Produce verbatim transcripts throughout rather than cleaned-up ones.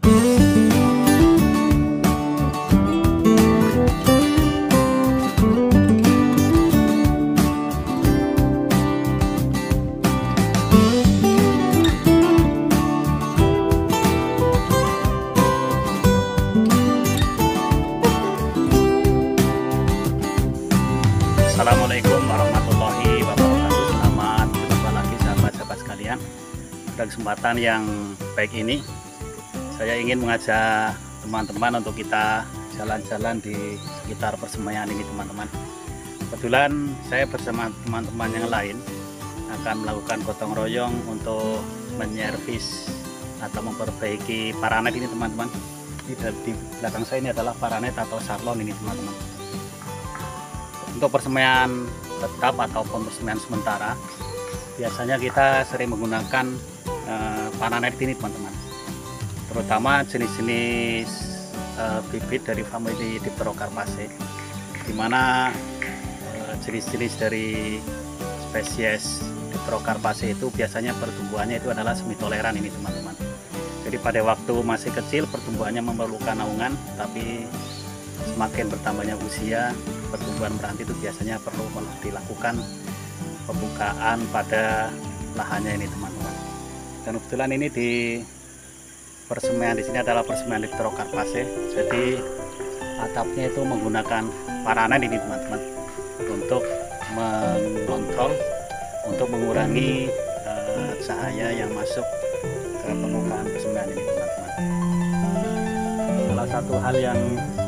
Assalamualaikum warahmatullahi wabarakatuh. Selamat berjumpa lagi sahabat-sahabat sekalian. Pada kesempatan yang baik ini, saya ingin mengajak teman-teman untuk kita jalan-jalan di sekitar persemaian ini, teman-teman. Kebetulan saya bersama teman-teman yang lain akan melakukan gotong royong untuk menyervis atau memperbaiki paranet ini, teman-teman. Di belakang saya ini adalah paranet atau sarlon ini, teman-teman. Untuk persemaian tetap ataupun persemaian sementara, biasanya kita sering menggunakan uh, paranet ini, teman-teman. Terutama jenis-jenis uh, bibit dari famili Dipterocarpaceae, di mana uh, jenis-jenis dari spesies Dipterocarpaceae itu biasanya pertumbuhannya itu adalah semi toleran ini, teman-teman. Jadi pada waktu masih kecil pertumbuhannya memerlukan naungan, tapi semakin bertambahnya usia, pertumbuhan meranti itu biasanya perlu dilakukan pembukaan pada lahannya ini, teman-teman. Dan kebetulan ini di persemaian di sini adalah persemaian Dipterocarpaceae. Jadi atapnya itu menggunakan paranet ini, teman-teman, untuk mengontrol, untuk mengurangi uh, cahaya yang masuk ke permukaan persemaian ini, teman-teman. Salah satu hal yang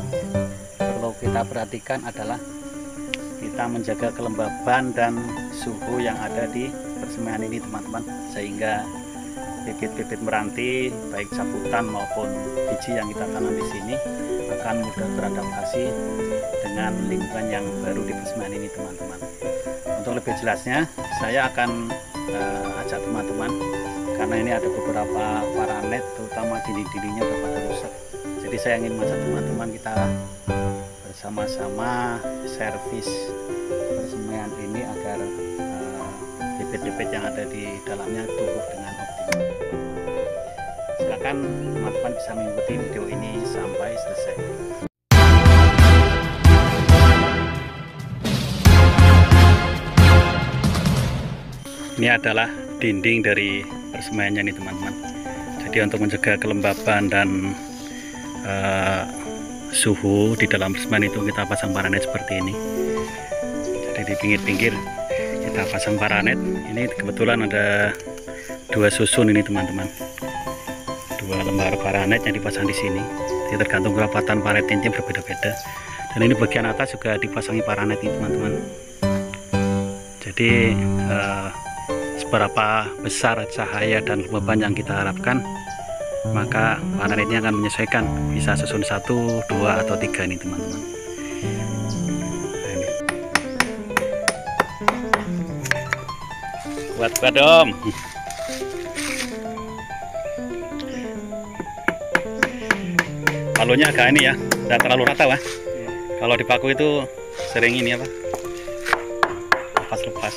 kita perhatikan adalah kita menjaga kelembaban dan suhu yang ada di persemaian ini, teman-teman, sehingga bibit-bibit meranti baik cabutan maupun biji yang kita tanam di sini akan mudah beradaptasi dengan lingkungan yang baru di persemaian ini, teman-teman. Untuk lebih jelasnya saya akan uh, ajak teman-teman, karena ini ada beberapa paranet, terutama dinding-dindingnya sudah pada rusak. Jadi saya ingin mengajak teman-teman kita sama-sama servis persemaian ini agar bibit-bibit uh, yang ada di dalamnya tumbuh dengan optimal. Silakan teman-teman bisa mengikuti video ini sampai selesai. Ini adalah dinding dari persemaiannya ini, teman-teman. Jadi untuk menjaga kelembaban dan uh, suhu di dalam persemaian itu kita pasang paranet seperti ini. Jadi di pinggir-pinggir kita pasang paranet. Ini kebetulan ada dua susun ini, teman-teman, dua lembar paranet yang dipasang di sini. Jadi tergantung kerapatan paranet ini berbeda-beda. Dan ini bagian atas juga dipasangi paranet ini, teman-teman. Jadi eh, seberapa besar cahaya dan kelembaban yang kita harapkan, maka paranet ini akan menyesuaikan, bisa susun satu, dua, atau tiga ini, teman-teman. Kuat-kuat dong. Palunya agak ini ya, tidak terlalu rata, wah. Kalau dipaku itu sering ini apa? Lepas-lepas.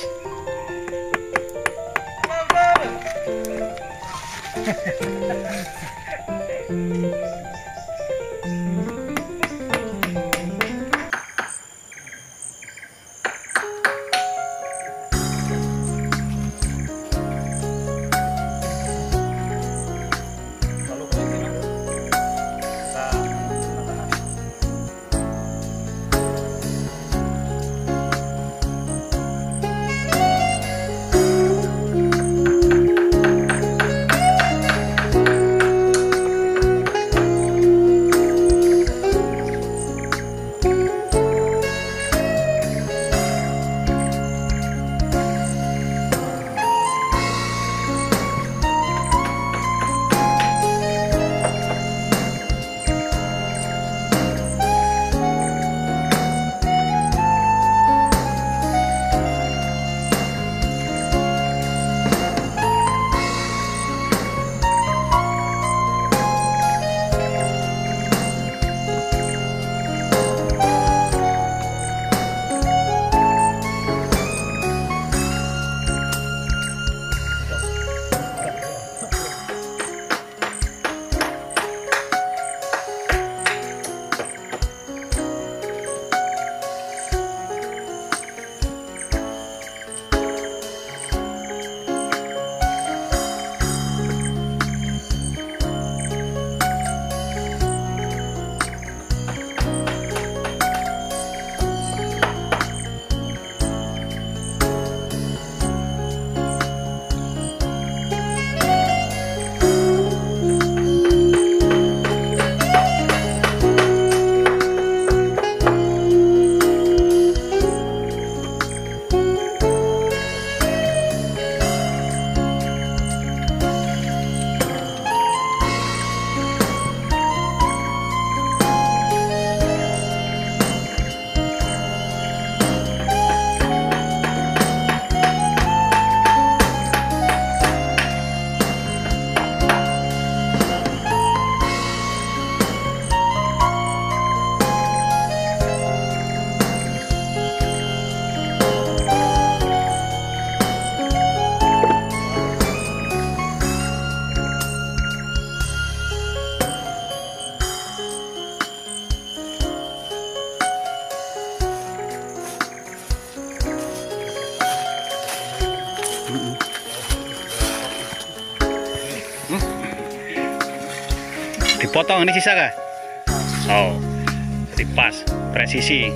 Dipotong ini sisa kah? Oh, jadi pas, presisi.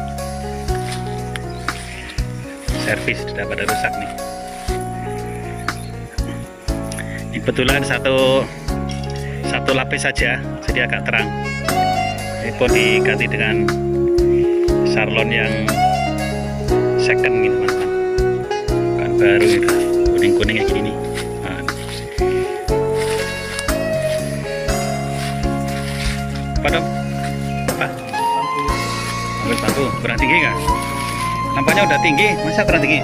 Servis sudah pada rusak nih. Ini kebetulan satu satu lapis saja, jadi agak terang. Ini pun diganti dengan sarlon yang second gitu teman-teman, bukan baru gitu, kuning-kuning kayak gini nih. Nah. Apa dong? Apa? Ambil bangku, kurang tinggi nggak? Nampaknya udah tinggi, masa kurang tinggi?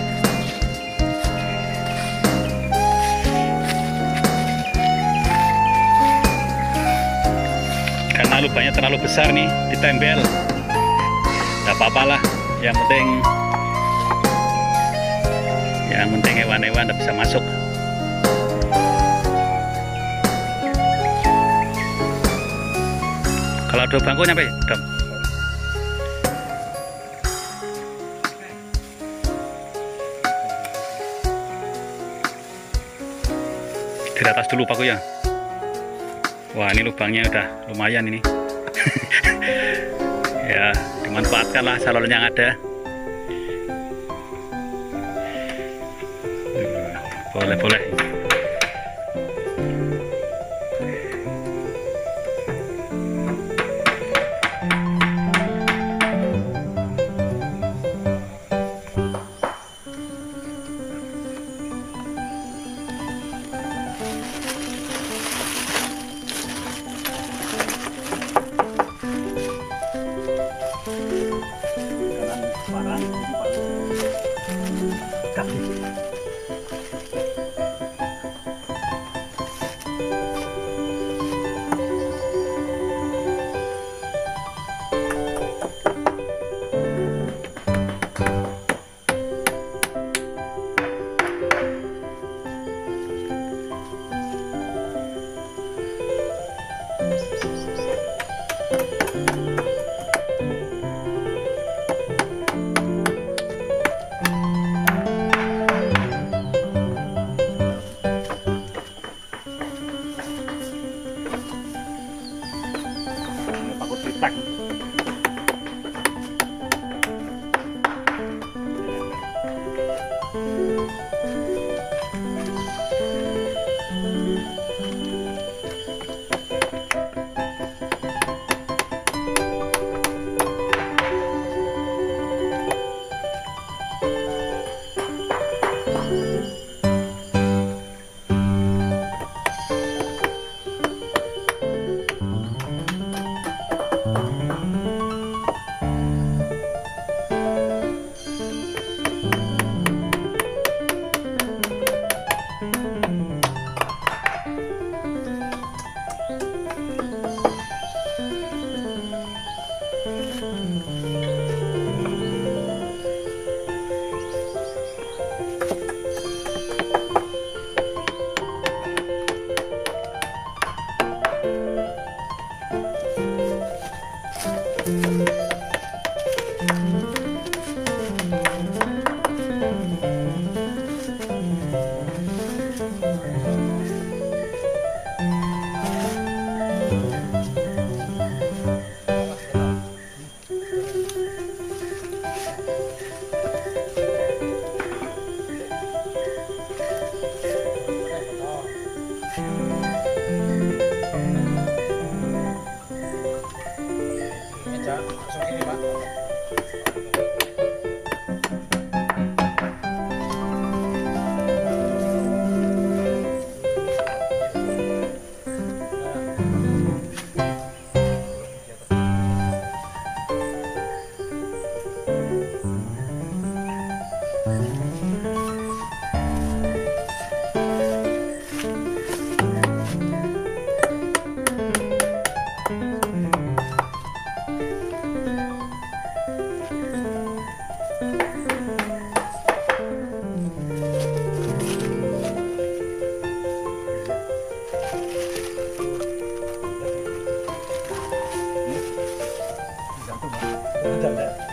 Karena lubangnya terlalu besar nih, ditempel. Gak apa-apa lah, yang penting yang penting hewan-hewan udah bisa masuk. Kalau ada bangku nyampe, dong. Di atas dulu paku ya. Wah, ini lubangnya udah lumayan ini. Ya, dimanfaatkanlah saluran yang ada. Boleh-boleh. Ada, ada.